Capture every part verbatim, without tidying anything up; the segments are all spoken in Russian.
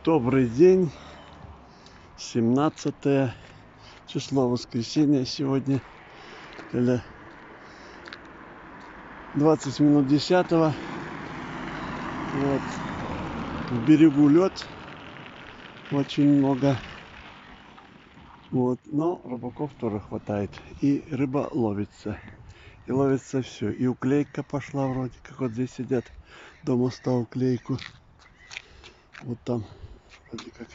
Добрый день, семнадцатое число, воскресенье сегодня, или двадцать минут десятого. Вот. В берегу лед очень много, вот, но рыбаков тоже хватает, и рыба ловится, и ловится все, и уклейка пошла вроде как, вот здесь сидят до моста уклейку, вот там вроде как.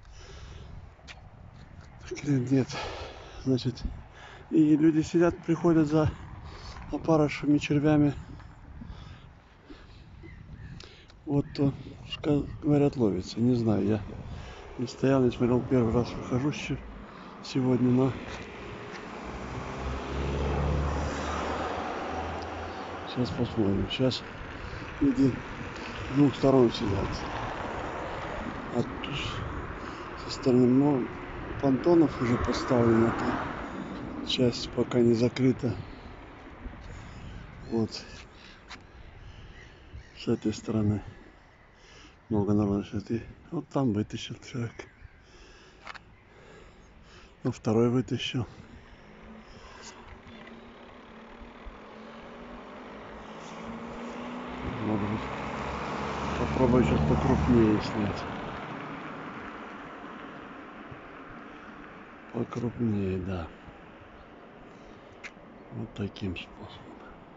Нет, значит, и люди сидят, приходят за опарышами, червями. Вот то, говорят, ловится. Не знаю, я не стоял, не смотрел, первый раз выхожу сегодня, но сейчас посмотрим. Сейчас люди с двух сторон сидят. А тут со стороны, ну, понтонов уже поставлена, эта часть пока не закрыта. Вот с этой стороны много народу сидит. И вот там вытащил человек. Ну, второй вытащил. Может быть, попробую сейчас покрупнее снять. Покрупнее, да. Вот таким способом.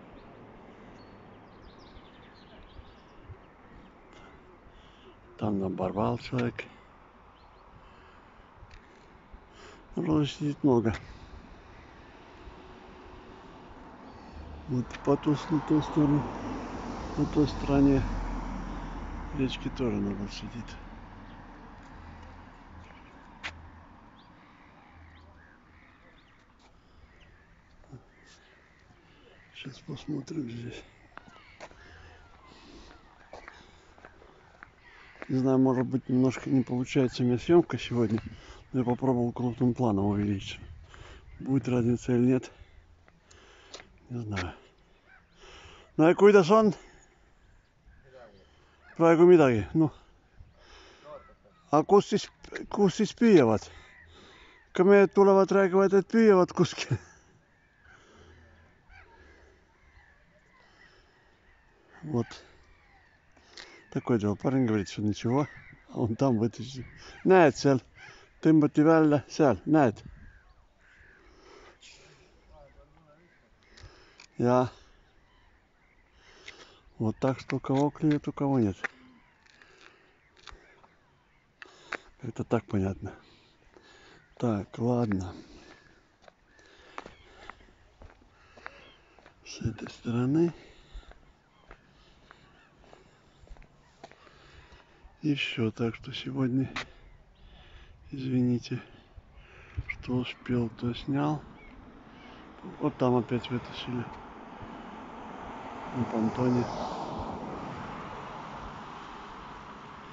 Там наборвал человек. Народу сидит много. Вот по ту, на ту сторону, на той стороне речки тоже народ сидит. Сейчас посмотрим здесь. Не знаю, может быть, немножко не получается у меня съемка сегодня, но я попробовал крупным планом увеличить. Будет разница или нет, не знаю. No ja kuidas on? Praegu midagi, noh. Aga kus siis, kus siis püüavad? Ka mehed tulevad, räägivad, et püüavad kuskil. Вот. Такое дело. Парень говорит, что ничего. А он там вытащил. Näed seal. Tõmbati välja. Seal. Näed. Ja. Вот так что у кого клюет, у кого нет. Это так понятно. Так, ладно. С этой стороны. И все. Так что сегодня, извините, что успел, то снял. Вот там опять вытащили. На понтоне.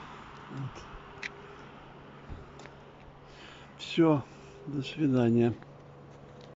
Вот. Все. До свидания.